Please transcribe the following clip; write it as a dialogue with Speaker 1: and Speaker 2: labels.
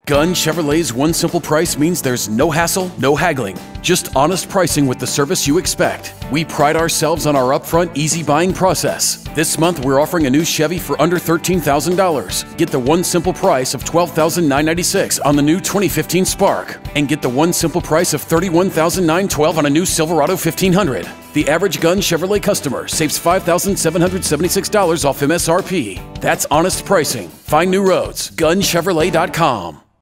Speaker 1: Gunn Chevrolet's one simple price means there's no hassle, no haggling. Just honest pricing with the service you expect. We pride ourselves on our upfront, easy buying process. This month, we're offering a new Chevy for under $13,000. Get the one simple price of $12,996 on the new 2015 Spark. And get the one simple price of $31,912 on a new Silverado 1500. The average Gunn Chevrolet customer saves $5,776 off MSRP. That's honest pricing. Find new roads. GunnChevrolet.com.